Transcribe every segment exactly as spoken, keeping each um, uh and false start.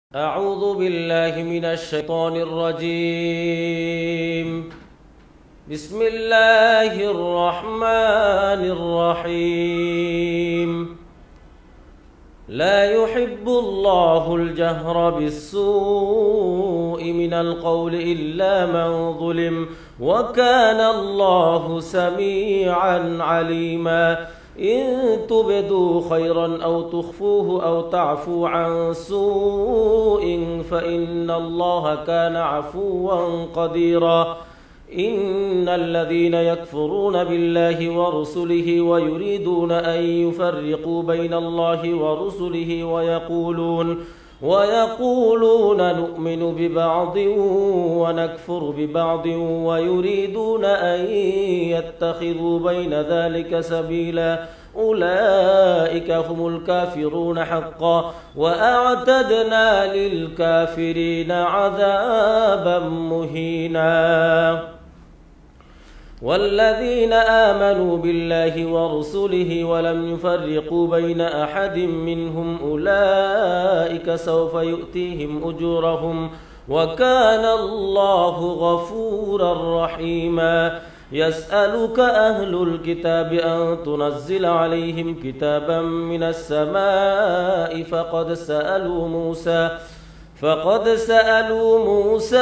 أعوذ بالله من الشيطان الرجيم. بسم الله الرحمن الرحيم. لا يحب الله الجهر بالسوء من القول إلا من ظلم، وكان الله سميعا عليما. إن تبدوا خيرا أو تخفوه أو تعفو عن سوء فإن الله كان عفوا قديرا. إن الذين يكفرون بالله ورسله ويريدون أن يفرقوا بين الله ورسله ويقولون ويقولون نؤمن ببعض ونكفر ببعض ويريدون أن يتخذوا بين ذلك سبيلا، أولئك هم الكافرون حقا، وأعتدنا للكافرين عذابا مهينا. والذين آمنوا بالله ورسله ولم يفرقوا بين أحد منهم أولئك سوف يؤتيهم أجورهم، وكان الله غفورا رحيما. يسألك أهل الكتاب أن تنزل عليهم كتابا من السماء فقد سألوا موسى فقد سألوا موسى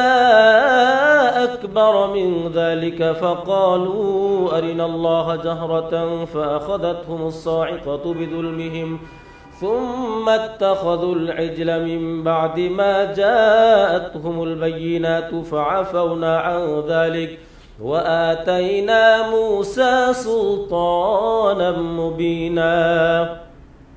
أكبر من ذلك فقالوا أرنا الله جهرة فأخذتهم الصاعقة بظلمهم ثم اتخذوا العجل من بعد ما جاءتهم البينات فعفونا عن ذلك وآتينا موسى سلطانا مبينا.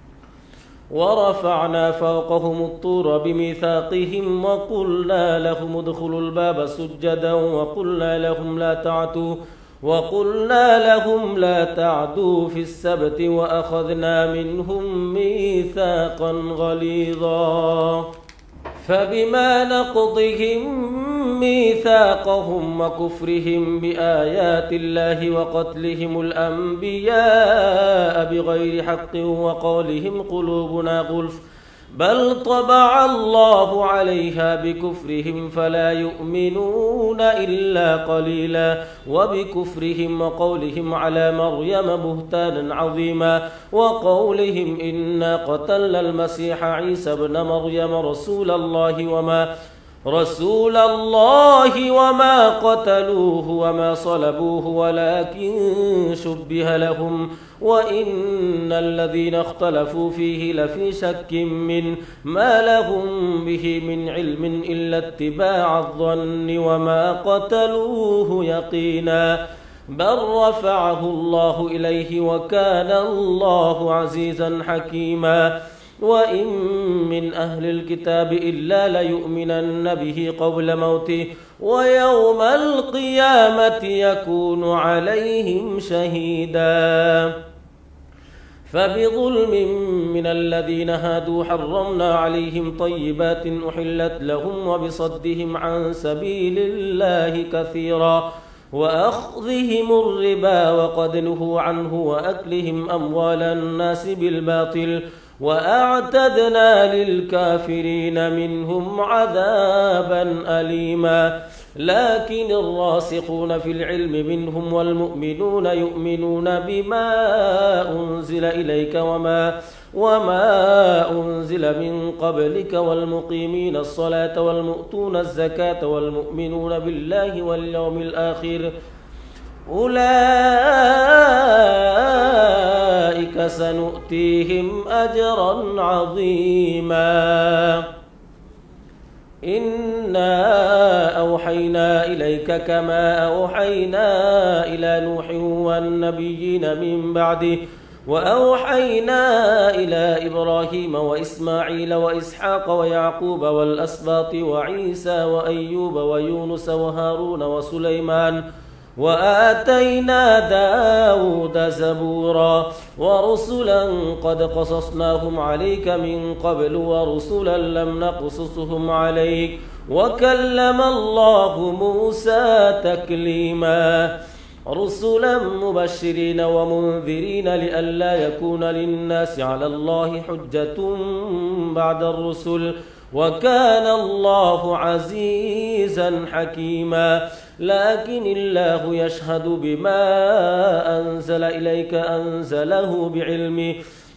ورفعنا فوقهم الطور بميثاقهم وقلنا لهم ادخلوا الباب سجدا وقلنا لهم لا تعتوا وقلنا لهم لا تعدوا في السبت وأخذنا منهم ميثاقا غليظا. فبما نقضهم ميثاقهم وكفرهم بآيات الله وقتلهم الأنبياء بغير حق وقولهم قلوبنا غلف بل طبع الله عليها بكفرهم فلا يؤمنون إلا قليلا. وبكفرهم وقولهم على مريم بهتانا عظيما وقولهم إنا قتلنا المسيح عيسى ابن مريم رسول الله وما رسول الله وما قتلوه وما صلبوه ولكن شبه لهم وإن الذين اختلفوا فيه لفي شك منه ما لهم به من علم إلا اتباع الظن وما قتلوه يقينا بل رفعه الله إليه وكان الله عزيزا حكيما. وإن من أهل الكتاب إلا ليؤمنن به قبل موته ويوم القيامة يكون عليهم شهيدا. فبظلم من الذين هادوا حرمنا عليهم طيبات أحلت لهم وبصدهم عن سبيل الله كثيرا وأخذهم الربا وقد نهوا عنه وأكلهم أموال الناس بالباطل وأعتدنا للكافرين منهم عذابا أليما. لكن الراسخون في العلم منهم والمؤمنون يؤمنون بما أنزل إليك وما وما أنزل من قبلك والمقيمين الصلاة والمؤتون الزكاة والمؤمنون بالله واليوم الآخر أولئك سنؤتيهم أجرا عظيما. إنا أوحينا إليك كما أوحينا إلى نوح والنبيين من بعده وأوحينا إلى إبراهيم وإسماعيل وإسحاق ويعقوب والأسباط وعيسى وأيوب ويونس وهارون وسليمان وآتينا داود زبورا ورسلا قد قصصناهم عليك من قبل ورسلا لم نقصصهم عليك وكلم الله موسى تكليما. رسلا مبشرين ومنذرين لئلا يكون للناس على الله حجة بعد الرسل وكان الله عزيزا حكيما لكن الله يشهد بما أنزل إليك أنزله بعلمه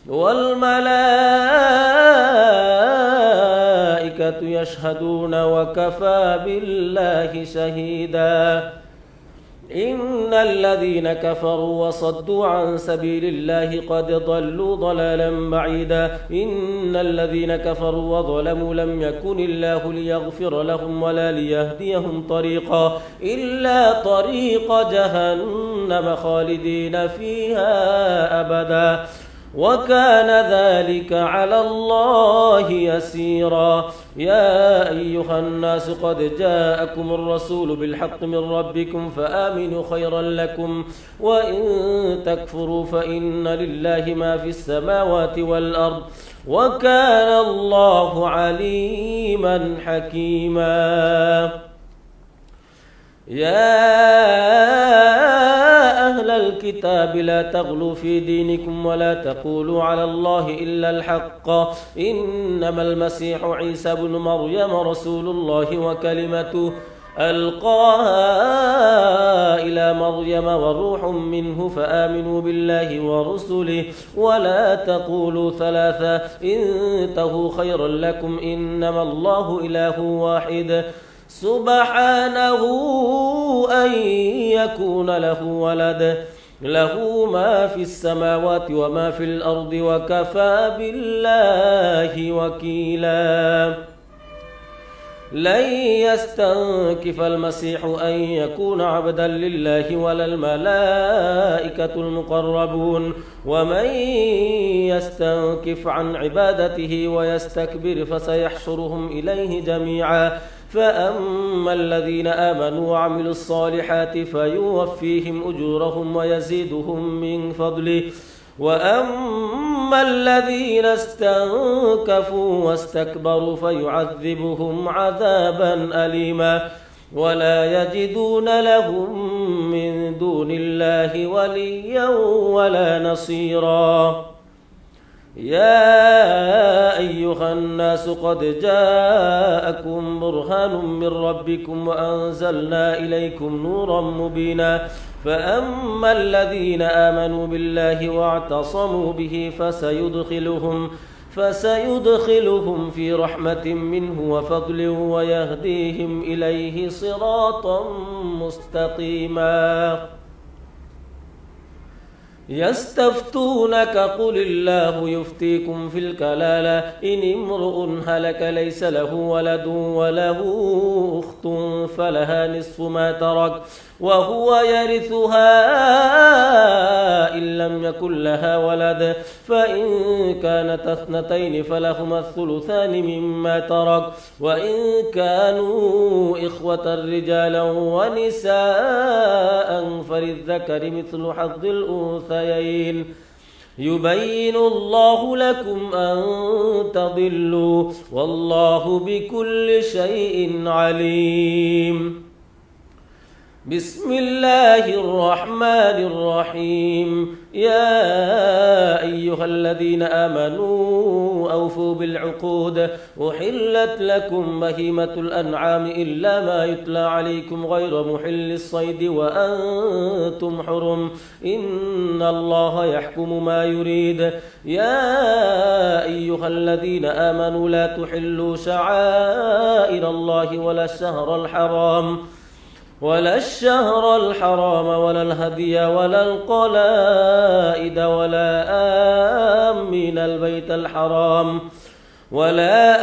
والملائكة يشهدون وكفى بالله شهيدا إن الذين كفروا وصدوا عن سبيل الله قد ضلوا ضلالا بعيدا إن الذين كفروا وظلموا لم يكن الله ليغفر لهم ولا ليهديهم طريقا إلا طريق جهنم خالدين فيها أبدا وكان ذلك على الله يسيرا يا أيها الناس قد جاءكم الرسول بالحق من ربكم فآمنوا خيرا لكم وإن تكفروا فإن لله ما في السماوات والأرض وكان الله عليما حكيما يا أهل الكتاب لا تغلوا في دينكم ولا تقولوا على الله إلا الحق إنما المسيح عيسى بن مريم رسول الله وكلمته ألقاها إلى مريم وروح منه فآمنوا بالله ورسله ولا تقولوا ثلاثة انتهوا خيرا لكم إنما الله إله واحد سبحانه أن يكون له ولد له ما في السماوات وما في الأرض وكفى بالله وكيلا لن يستنكف المسيح أن يكون عبدا لله ولا الملائكة المقربون ومن يستنكف عن عبادته ويستكبر فسيحشرهم إليه جميعا فأما الذين آمنوا وعملوا الصالحات فيوفيهم أجورهم ويزيدهم من فضله وأما الذين استنكفوا واستكبروا فيعذبهم عذابا أليما ولا يجدون لهم من دون الله وليا ولا نصيرا يا أيها الناس قد جاءكم برهان من ربكم وأنزلنا إليكم نورا مبينا فأما الذين آمنوا بالله واعتصموا به فسيدخلهم فسيدخلهم في رحمة منه وفضل ويهديهم إليه صراطا مستقيما يستفتونك قل الله يفتيكم في الكلالة إن امرؤ هلك ليس له ولد وله أخت فلها نصف ما ترك وهو يرثها إن لم يكن لها ولد فإن كانت اثنتين فلهما الثلثان مما ترك وإن كانوا إخوة رجالا ونساء فللذكر مثل حظ الأنثيين يبين الله لكم أن تضلوا والله بكل شيء عليم بسم الله الرحمن الرحيم يا أيها الذين آمنوا أوفوا بالعقود أحلت لكم بهيمة الأنعام إلا ما يتلى عليكم غير محل الصيد وأنتم حرم إن الله يحكم ما يريد يا أيها الذين آمنوا لا تحلوا شعائر الله ولا الشهر الحرام ولا الشهر الحرام ولا الهدي ولا القلائد ولا آمين البيت الحرام ولا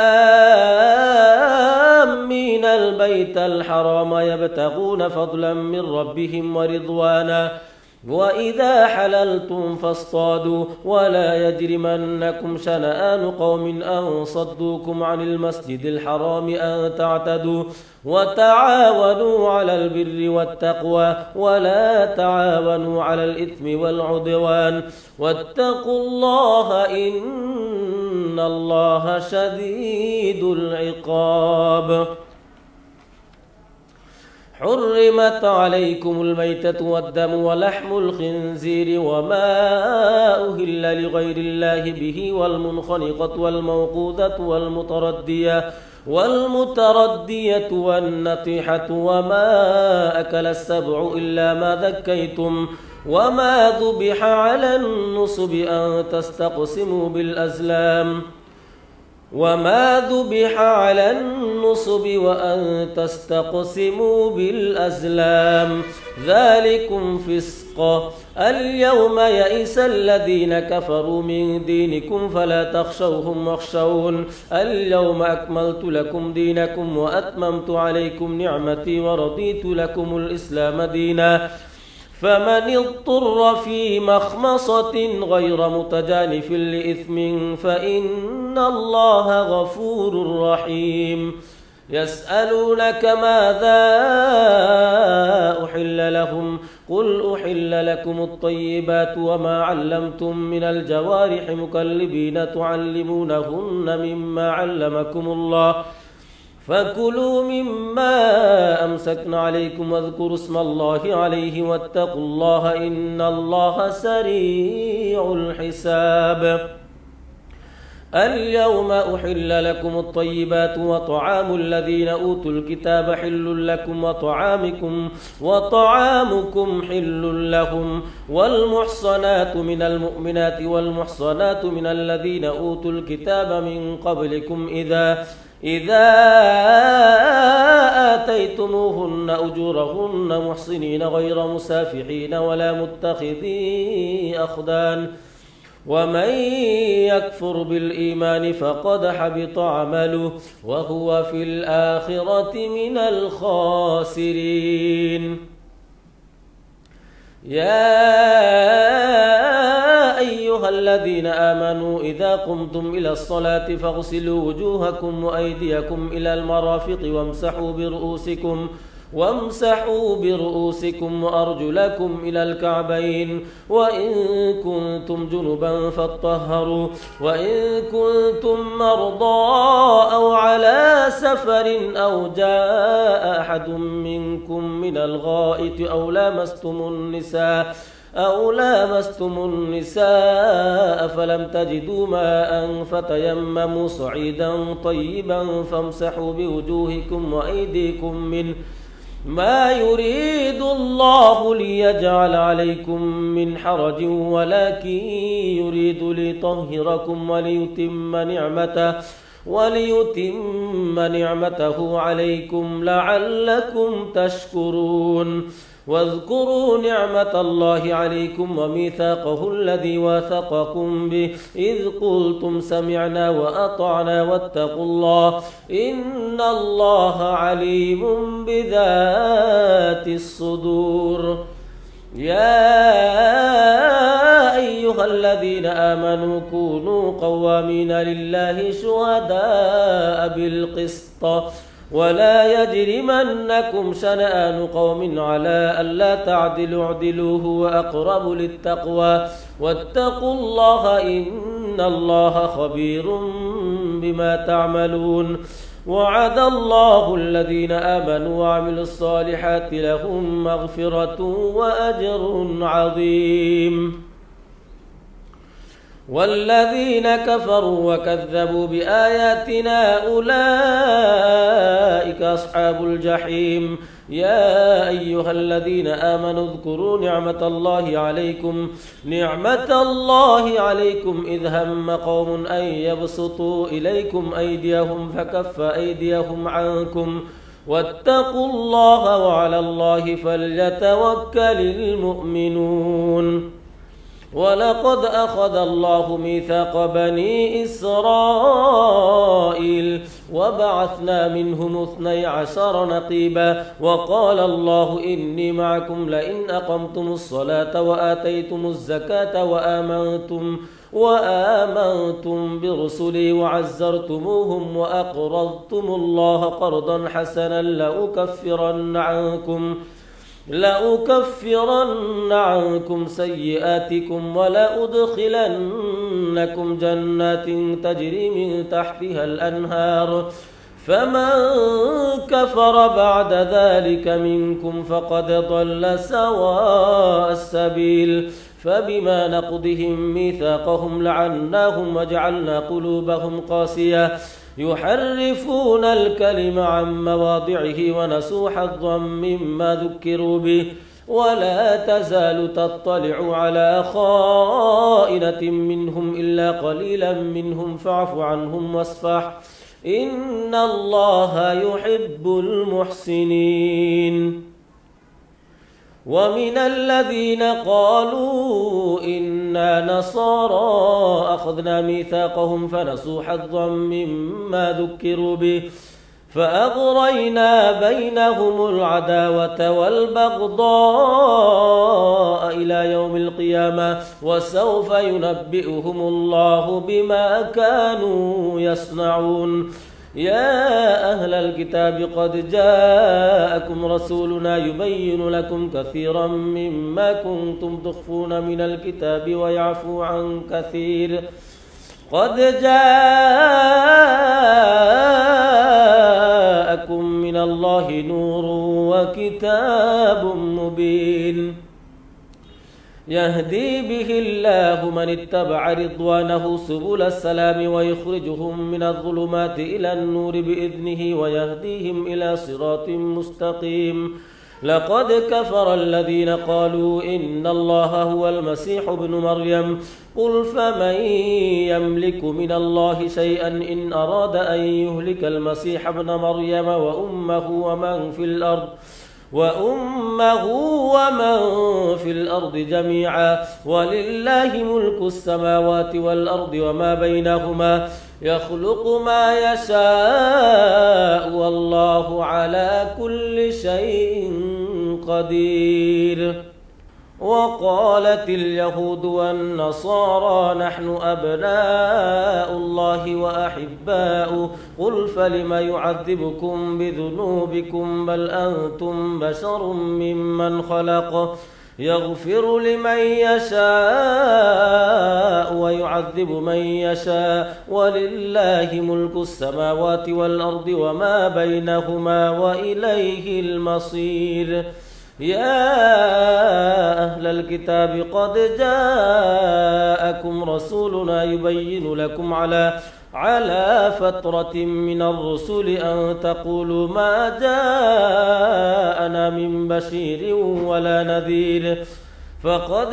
آمين البيت الحرام يبتغون فضلا من ربهم ورضوانا وإذا حللتم فاصطادوا ولا يجرمنكم شنآن قوم أن صدوكم عن المسجد الحرام أن تعتدوا وتعاونوا على البر والتقوى ولا تعاونوا على الإثم والعدوان واتقوا الله إن الله شديد العقاب حرمت عليكم الميتة والدم ولحم الخنزير وما أهل لغير الله به والمنخنقة والموقوذة والمتردية والمتردية والنطيحة وما أكل السبع إلا ما ذكيتم وما ذبح على النصب أن تستقسموا بالأزلام وما ذبح على النصب وأن تستقسموا بالأزلام ذلكم فسق. اليوم يئس الذين كفروا من دينكم فلا تخشوهم واخشون اليوم أكملت لكم دينكم وأتممت عليكم نعمتي ورضيت لكم الإسلام دينا فمن اضطر في مخمصة غير متجانف لإثم فإن الله غفور رحيم. يسألونك ماذا أحل لهم قل أحل لكم الطيبات وما علمتم من الجوارح مكلبين تعلمونهن مما علمكم الله فكلوا مما أمسكن عليكم واذكروا اسم الله عليه واتقوا الله إن الله سريع الحساب. اليوم أحل لكم الطيبات وطعام الذين أوتوا الكتاب حل لكم وطعامكم وطعامكم حل لهم والمحصنات من المؤمنات والمحصنات من الذين أوتوا الكتاب من قبلكم إذا إذا آتيتموهن أجورهن محصنين غير مسافحين ولا متخذي أخدان ومن يكفر بالإيمان فقد حبط عمله وهو في الآخرة من الخاسرين. يا أيها الذين آمنوا إذا قمتم إلى الصلاة فاغسلوا وجوهكم وأيديكم إلى المرافق وامسحوا برؤوسكم وامسحوا برؤوسكم وأرجلكم إلى الكعبين وإن كنتم جنبا فاطهروا وإن كنتم مرضى أو على سفر أو جاء أحد منكم من الغائط أو لامستم النساء أو لامستم النساء فلم تجدوا ماء فتيمموا صعيدا طيبا فامسحوا بوجوهكم وأيديكم منه ما يريد الله ليجعل عليكم من حرج ولكن يريد ليطهركم وليتم نعمته وليتم نعمته عليكم لعلكم تشكرون. واذكروا نعمة الله عليكم وميثاقه الذي واثقكم به إذ قلتم سمعنا وأطعنا واتقوا الله إن الله عليم بذات الصدور. يا أيها الذين آمنوا كونوا قوامين لله شهداء بالقسط ولا يجرمنكم شنآن قوم على ألا تعدلوا اعدلوا هو أقرب للتقوى واتقوا الله إن الله خبير بما تعملون. وعد الله الذين آمنوا وعملوا الصالحات لهم مغفرة وأجر عظيم. والذين كفروا وكذبوا بآياتنا أولئك أصحاب الجحيم. يا أيها الذين آمنوا اذكروا نعمة الله عليكم نعمة الله عليكم إذ هم قوم أن يبسطوا إليكم أيديهم فكف أيديهم عنكم واتقوا الله وعلى الله فليتوكل المؤمنون. ولقد أخذ الله ميثاق بني إسرائيل وبعثنا منهم اثني عشر نقيبا وقال الله إني معكم لئن أقمتم الصلاة وآتيتم الزكاة وآمنتم وآمنتم برسلي وعزرتموهم وأقرضتم الله قرضا حسنا لأكفرن عنكم لأكفرن عنكم سيئاتكم ولأدخلنكم جنات تجري من تحتها الأنهار فمن كفر بعد ذلك منكم فقد ضل سواء السبيل فبما نقضهم ميثاقهم لعناهم وجعلنا قلوبهم قاسية يحرفون الكلم عن مواضعه ونسوا حظا مما ذكروا به ولا تزال تطلع على خائنة منهم إلا قليلا منهم فاعف عنهم واصفح إن الله يحب المحسنين. ومن الذين قالوا إنا نصارى أخذنا ميثاقهم فنسوا حظا مما ذكروا به فأغرينا بينهم العداوة والبغضاء إلى يوم القيامة وسوف ينبئهم الله بما كانوا يصنعون. يا أهل الكتاب قد جاءكم رسولنا يبين لكم كثيرا مما كنتم تخفون من الكتاب ويعفو عن كثير قد جاءكم من الله نور وكتاب مبين يهدي به الله من اتبع رضوانه سبل السلام ويخرجهم من الظلمات إلى النور بإذنه ويهديهم إلى صراط مستقيم. لقد كفر الذين قالوا إن الله هو المسيح ابن مريم قل فمن يملك من الله شيئا إن أراد أن يهلك المسيح ابن مريم وأمه ومن في الأرض وأمه ومن في الأرض جميعا ولله ملك السماوات والأرض وما بينهما يخلق ما يشاء والله على كل شيء قدير. وقالت اليهود والنصارى نحن أبناء الله وأحباؤه قل فلم يعذبكم بذنوبكم بل أنتم بشر ممن خلق يغفر لمن يشاء ويعذب من يشاء ولله ملك السماوات والأرض وما بينهما وإليه المصير. يا أهل الكتاب قد جاءكم رسولنا يبين لكم على على فترة من الرسل أن تقولوا ما جاءنا من بشير ولا نذير فقد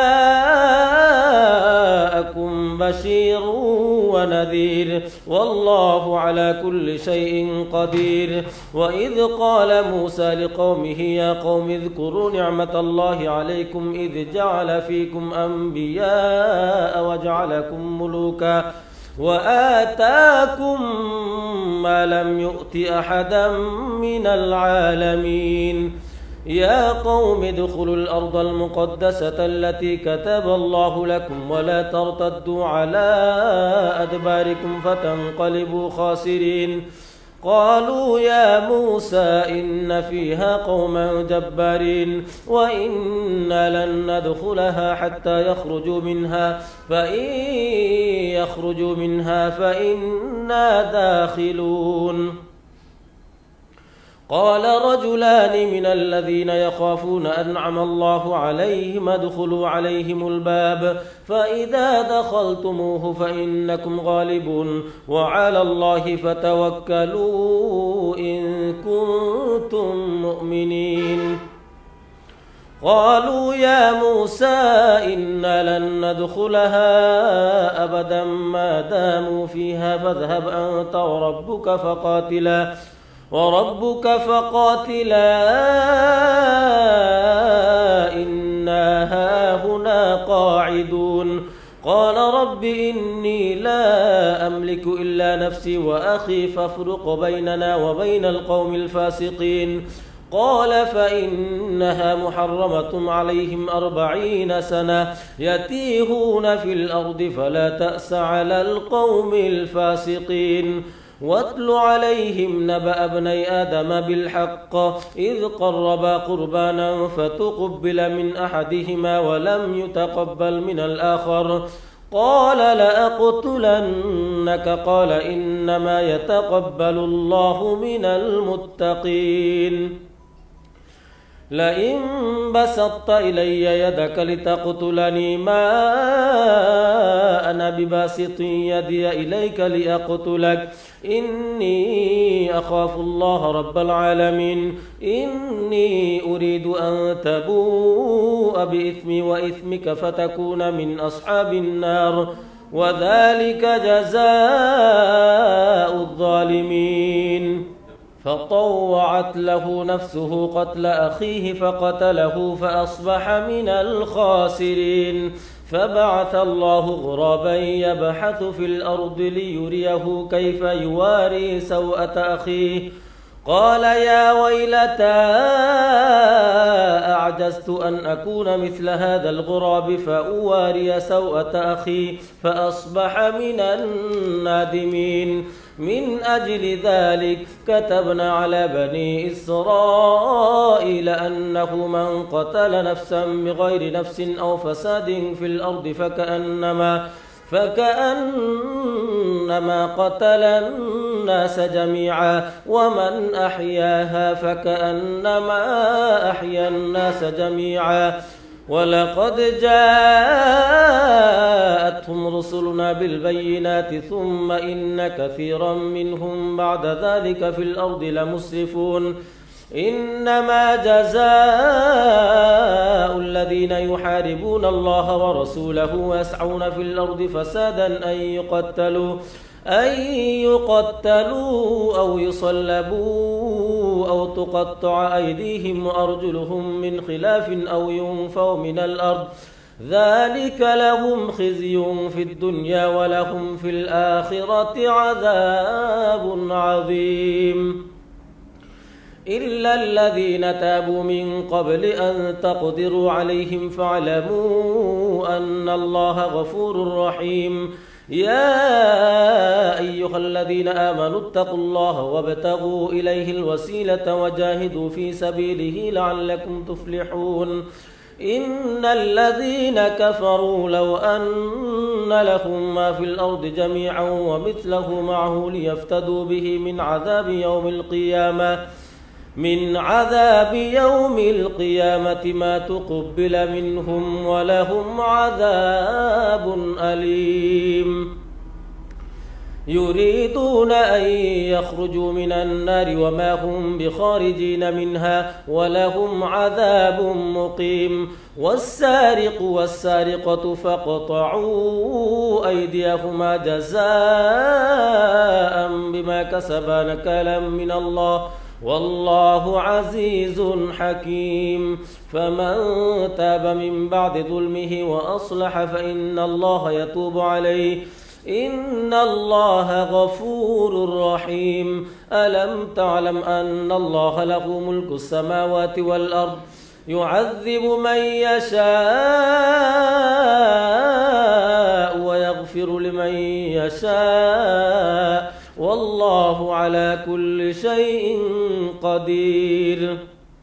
جاءكم بشير ونذير والله على كل شيء قدير. وإذ قال موسى لقومه يا قوم اذكروا نعمة الله عليكم إذ جعل فيكم أنبياء وجعلكم ملوكا وآتاكم ما لم يؤت أحدا من العالمين. يا قوم ادخلوا الأرض المقدسة التي كتب الله لكم ولا ترتدوا على أدباركم فتنقلبوا خاسرين. قالوا يا موسى إن فيها قوما جبارين وإنا لن ندخلها حتى يخرجوا منها فإن يخرجوا منها فإنا داخلون. قال رجلان من الذين يخافون أنعم الله عليهم ادخلوا عليهم الباب فإذا دخلتموه فإنكم غالبون وعلى الله فتوكلوا إن كنتم مؤمنين. قالوا يا موسى إنا لن ندخلها أبدا ما داموا فيها فاذهب أنت وربك فقاتلا وربك فقاتلا إنا هاهنا قاعدون. قال رب إني لا أملك إلا نفسي وأخي فافرق بيننا وبين القوم الفاسقين. قال فإنها محرمة عليهم أربعين سنة يتيهون في الأرض فلا تأس على القوم الفاسقين. واتل عليهم نبأ ابني آدم بالحق إذ قربا قربانا فتقبل من أحدهما ولم يتقبل من الآخر قال لأقتلنك قال إنما يتقبل الله من المتقين لئن بسطت إلي يدك لتقتلني ما أنا بباسط يدي إليك لأقتلك إني أخاف الله رب العالمين إني أريد أن تبوء بإثمي وإثمك فتكون من أصحاب النار وذلك جزاء الظالمين فطوعت له نفسه قتل أخيه فقتله فأصبح من الخاسرين فبعث الله غرابا يبحث في الأرض ليريه كيف يواري سوءة أخيه قال يا ويلتى أعجزت أن أكون مثل هذا الغراب فأواري سوءة أخي فأصبح من النادمين من أجل ذلك كتبنا على بني إسرائيل أنه من قتل نفسا بغير نفس أو فساد في الأرض فكأنما فكأنما قتل الناس جميعا ومن أحياها فكأنما أحيا الناس جميعا ولقد جاءتهم رسلنا بالبينات ثم إن كثيرا منهم بعد ذلك في الأرض لمسرفون إنما جزاء الذين يحاربون الله ورسوله ويسعون في الأرض فسادا أن يقتلوا أن يقتلوا أو يصلبوا أو تقطع أيديهم وأرجلهم من خلاف أو ينفوا من الأرض ذلك لهم خزي في الدنيا ولهم في الآخرة عذاب عظيم إلا الذين تابوا من قبل أن تقدروا عليهم فاعلموا أن الله غفور رحيم يا أيها الذين آمنوا اتقوا الله وابتغوا إليه الوسيلة وجاهدوا في سبيله لعلكم تفلحون إن الذين كفروا لو أن لهم ما في الأرض جميعا ومثله معه ليفتدوا به من عذاب يوم القيامة من عذاب يوم القيامة ما تقبل منهم ولهم عذاب أليم يريدون أن يخرجوا من النار وما هم بخارجين منها ولهم عذاب مقيم والسارق والسارقة فاقطعوا أيديهما جزاء بما كسبا نكالا من الله والله عزيز حكيم فمن تاب من بعد ظلمه وأصلح فإن الله يتوب عليه إن الله غفور رحيم ألم تعلم أن الله له ملك السماوات والأرض يعذب من يشاء ويغفر لمن يشاء والله على كل شيء قدير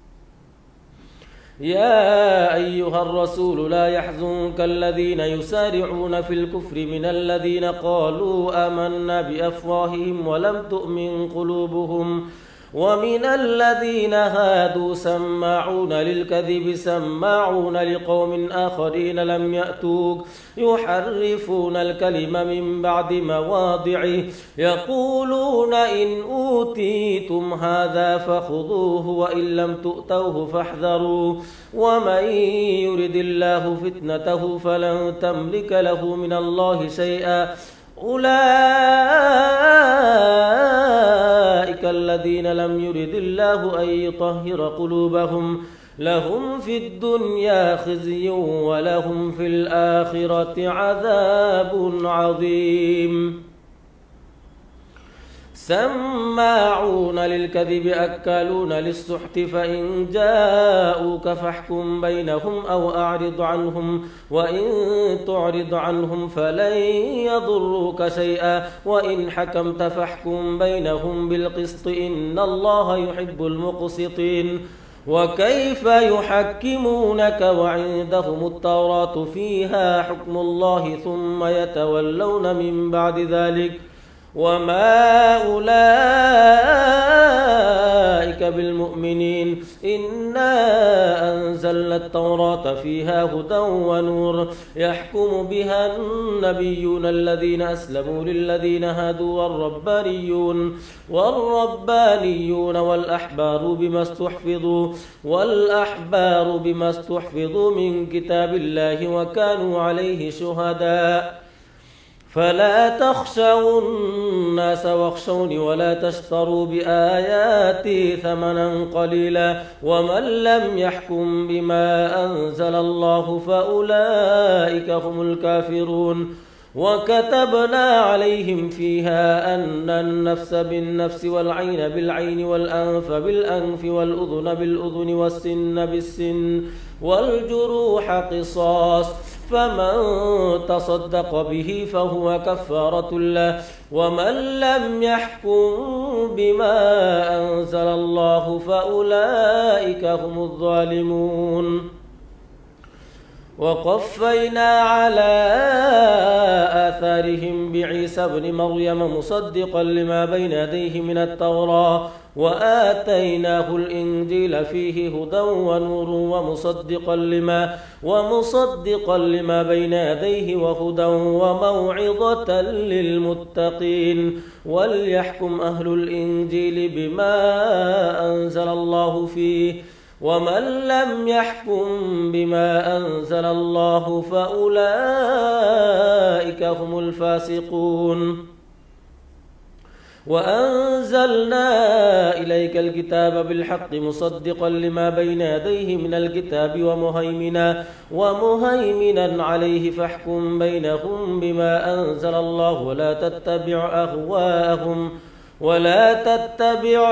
يا أيها الرسول لا يحزنك الذين يسارعون في الكفر من الذين قالوا آمنا بأفواههم ولم تؤمن قلوبهم ومن الذين هادوا سماعون للكذب سماعون لقوم آخرين لم يأتوك يحرفون الكلم من بعد مواضعه يقولون إن أوتيتم هذا فخذوه وإن لم تؤتوه فاحذروا ومن يرد الله فتنته فلن تملك له من الله شيئا أولئك الذين لم يرد الله أن يطهر قلوبهم لهم في الدنيا خزي ولهم في الآخرة عذاب عظيم سماعون للكذب أكالون للسحت فإن جاءوك فاحكم بينهم أو أعرض عنهم وإن تعرض عنهم فلن يضروك شيئا وإن حكمت فاحكم بينهم بالقسط إن الله يحب المقسطين وكيف يحكمونك وعندهم التوراة فيها حكم الله ثم يتولون من بعد ذلك وما أولئك بالمؤمنين إنا أنزلنا التوراة فيها هدى ونور يحكم بها النبيون الذين أسلموا للذين هادوا والربانيون والربانيون والأحبار بما استحفظوا والأحبار بما استحفظوا من كتاب الله وكانوا عليه شهداء فلا تخشوا الناس واخشوني ولا تشتروا بآياتي ثمنا قليلا ومن لم يحكم بما أنزل الله فأولئك هم الكافرون وكتبنا عليهم فيها أن النفس بالنفس والعين بالعين والأنف بالأنف والأذن بالأذن والسن بالسن والجروح قصاص فمن تصدق به فهو كفارة له ومن لم يحكم بما أنزل الله فأولئك هم الظالمون وقفينا على آثارهم بعيسى ابن مريم مصدقا لما بين يديه من التوراة وآتيناه الإنجيل فيه هدى ونور ومصدقا لما ومصدقا لما بين يديه وهدى وموعظة للمتقين وليحكم أهل الإنجيل بما أنزل الله فيه ومن لم يحكم بما أنزل الله فأولئك هم الفاسقون وأنزلنا إليك الكتاب بالحق مصدقا لما بين يديه من الكتاب ومهيمنا ومهيمنا عليه فاحكم بينهم بما أنزل الله ولا تتبع أهواءهم ولا تتبع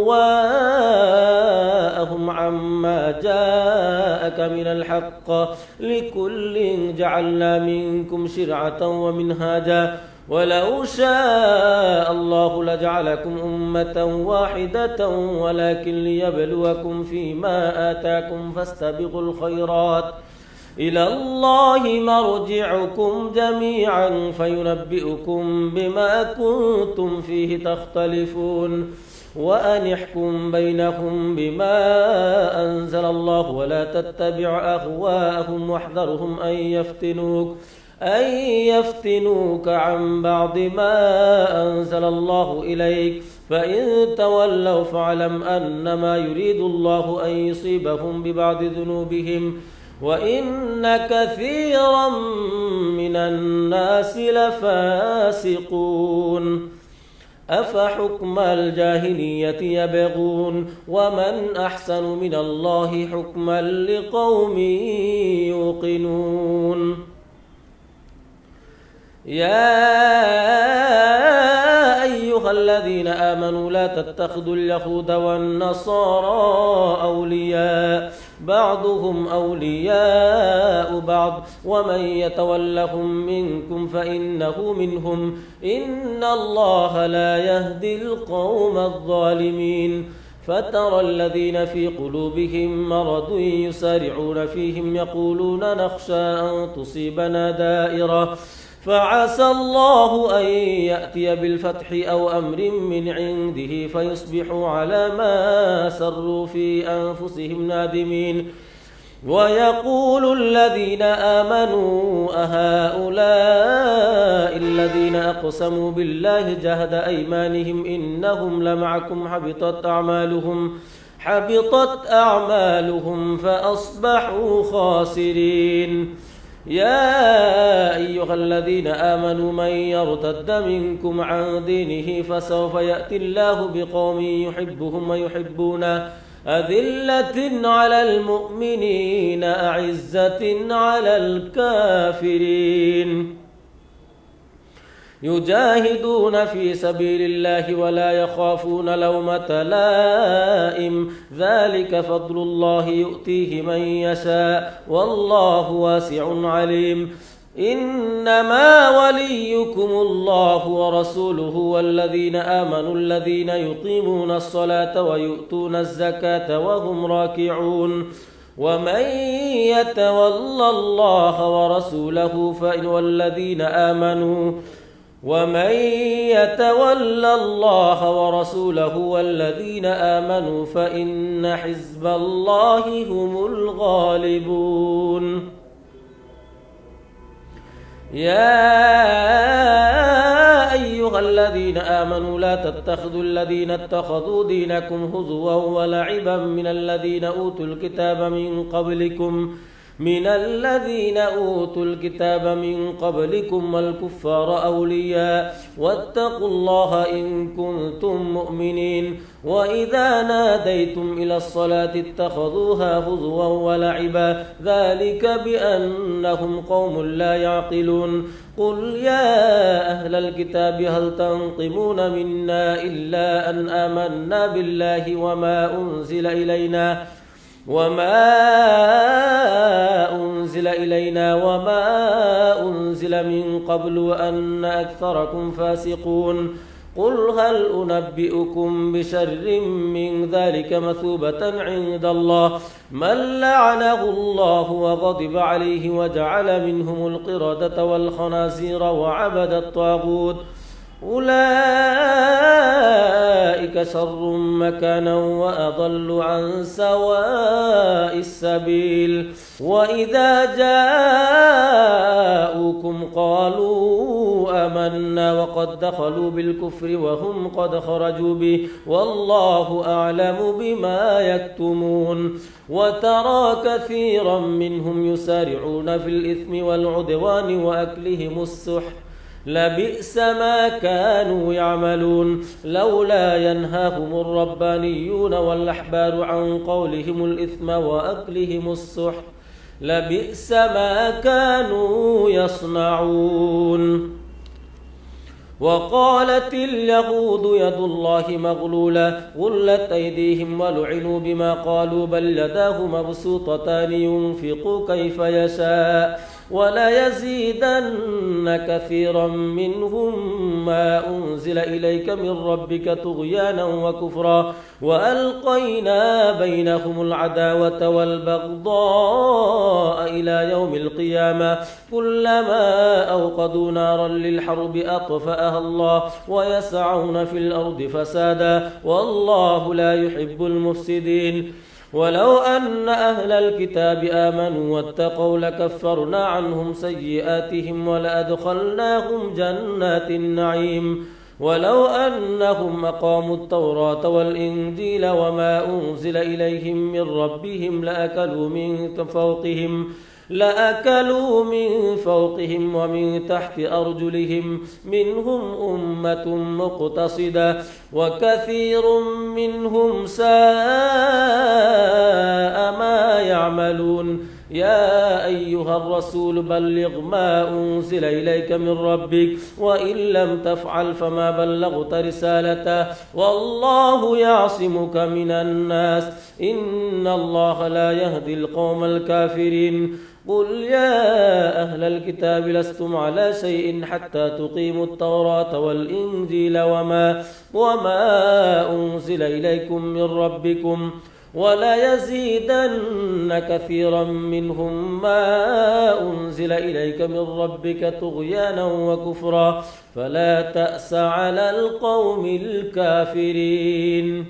أهواءهم عما جاءك من الحق لكل جعلنا منكم شرعة ومنهاجا ولو شاء الله لجعلكم أمة واحدة ولكن ليبلوكم فيما آتاكم فاستبقوا الخيرات إلى الله مرجعكم جميعا فينبئكم بما كنتم فيه تختلفون وأن احكم بينهم بما أنزل الله ولا تتبع أهواءهم واحذرهم أن يفتنوك أن يفتنوك عن بعض ما أنزل الله إليك فإن تولوا فاعلم أنما يريد الله أن يصيبهم ببعض ذنوبهم وإن كثيرا من الناس لفاسقون أفحكم الجاهلية يبغون ومن أحسن من الله حكما لقوم يوقنون يا أيها الذين آمنوا لا تتخذوا اليهود والنصارى أولياء بعضهم أولياء بعض ومن يتولهم منكم فإنه منهم إن الله لا يهدي القوم الظالمين فترى الذين في قلوبهم مرض يسارعون فيهم يقولون نخشى أن تصيبنا دائرة فعسى الله أن يأتي بالفتح أو أمر من عنده فيصبحوا على ما سروا في أنفسهم نادمين ويقول الذين آمنوا أهؤلاء الذين أقسموا بالله جهد أيمانهم إنهم لمعكم حبطت أعمالهم حبطت أعمالهم فأصبحوا خاسرين يا أيها الذين آمنوا من يرتد منكم عن دينه فسوف يأتي الله بقوم يحبهم ويحبونه أذلة على المؤمنين أعزة على الكافرين يجاهدون في سبيل الله ولا يخافون لومة لائم ذلك فضل الله يؤتيه من يشاء والله واسع عليم إنما وليكم الله ورسوله والذين آمنوا الذين يقيمون الصلاة ويؤتون الزكاة وهم راكعون ومن يتول الله ورسوله فإن والذين آمنوا ومن يتول الله ورسوله والذين آمنوا فإن حزب الله هم الغالبون. يا أيها الذين آمنوا لا تتخذوا الذين اتخذوا دينكم هزوا ولعبا من الذين أوتوا الكتاب من قبلكم من الذين أوتوا الكتاب من قبلكم والكفار أولياء واتقوا الله إن كنتم مؤمنين. وإذا ناديتم إلى الصلاة اتخذوها هزوا ولعبا ذلك بأنهم قوم لا يعقلون. قل يا أهل الكتاب هل تنقمون منا إلا أن آمنا بالله وما أنزل إلينا وما أنزل إلينا وما أنزل من قبل وأن أكثركم فاسقون. قل هل أنبئكم بشر من ذلك مثوبة عند الله من لعنه الله وغضب عليه وجعل منهم القردة والخنازير وعبد الطاغوت أولئك شر مكانا وأضل عن سواء السبيل. وإذا جاءوكم قالوا آمنا وقد دخلوا بالكفر وهم قد خرجوا به والله أعلم بما يكتمون. وترى كثيرا منهم يسارعون في الإثم والعدوان وأكلهم السحت لبئس ما كانوا يعملون. لولا ينهاهم الربانيون والأحبار عن قولهم الإثم وأكلهم السحت لبئس ما كانوا يصنعون. وقالت اليهود يد الله مغلولة غلت أيديهم ولعنوا بما قالوا بل يداه مبسوطتان ينفق كيف يشاء وليزيدن كثيرا منهم ما أنزل إليك من ربك طغيانا وكفرا وألقينا بينهم العداوة والبغضاء إلى يوم القيامة كلما أوقدوا نارا للحرب أطفأها الله ويسعون في الأرض فسادا والله لا يحب المفسدين. ولو أن أهل الكتاب آمنوا واتقوا لكفرنا عنهم سيئاتهم ولأدخلناهم جنات النعيم. ولو أنهم أقاموا التوراة والإنجيل وما أنزل إليهم من ربهم لأكلوا من فوقهم لأكلوا من فوقهم ومن تحت أرجلهم منهم أمة مقتصدة وكثير منهم ساء ما يعملون. يا أيها الرسول بلغ ما أنزل إليك من ربك وإن لم تفعل فما بلغت رسالته والله يعصمك من الناس إن الله لا يهدي القوم الكافرين. قل يا أهل الكتاب لستم على شيء حتى تقيموا التوراة والإنجيل وما, وما أنزل إليكم من ربكم ولا يزيدن كثيرا منهم ما أنزل إليك من ربك طغيانا وكفرا فلا تأس على القوم الكافرين.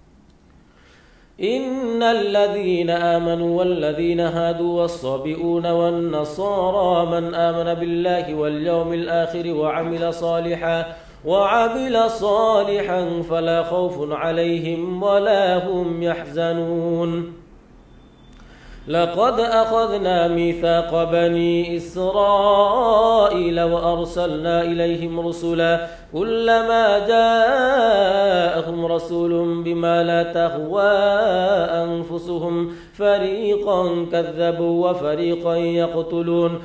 إن الذين آمنوا والذين هادوا والصابئون والنصارى من آمن بالله واليوم الآخر وعمل صالحا وعمل صالحا فلا خوف عليهم ولا هم يحزنون. لقد أخذنا ميثاق بني إسرائيل وأرسلنا إليهم رسلا كلما جاءهم رسول بما لا تهوى أنفسهم فريقا كذبوا وفريقا يقتلون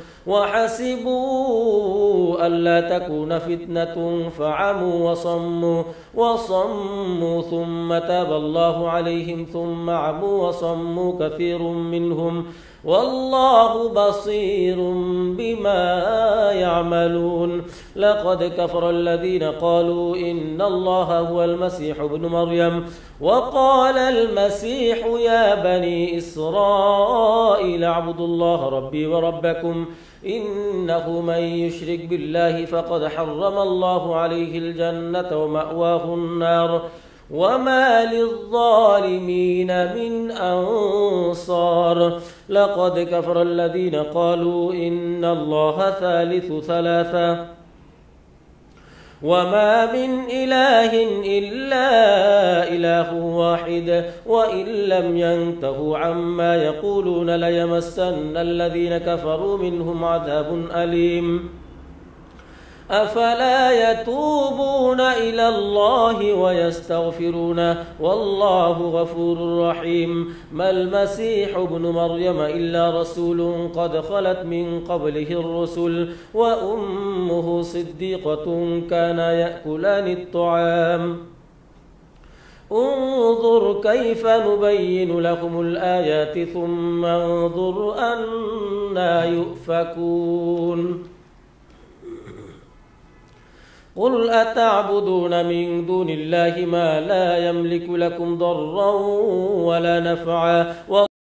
وحسبوا ألا تكون فتنة فعموا وصموا وصموا ثم تاب الله عليهم ثم عموا وصموا كثير منهم والله بصير بما يعملون. لقد كفر الذين قالوا إن الله هو المسيح ابن مريم وقال المسيح يا بني إسرائيل اعبدوا الله ربي وربكم إنه من يشرك بالله فقد حرم الله عليه الجنة ومأواه النار وما للظالمين من أنصار. لقد كفر الذين قالوا إن الله ثالث ثلاثة وما من إله إلا إله واحد وإن لم ينتهوا عما يقولون ليمسن الذين كفروا منهم عذاب أليم. أفلا يتوبون إلى الله ويستغفرونه والله غفور رحيم. ما المسيح ابن مريم إلا رسول قد خلت من قبله الرسل وأمه صديقة كانا يأكلان الطعام انظر كيف نبين لهم الآيات ثم انظر أنى يؤفكون. قل أتعبدون من دون الله ما لا يملك لكم ضرا ولا نفعا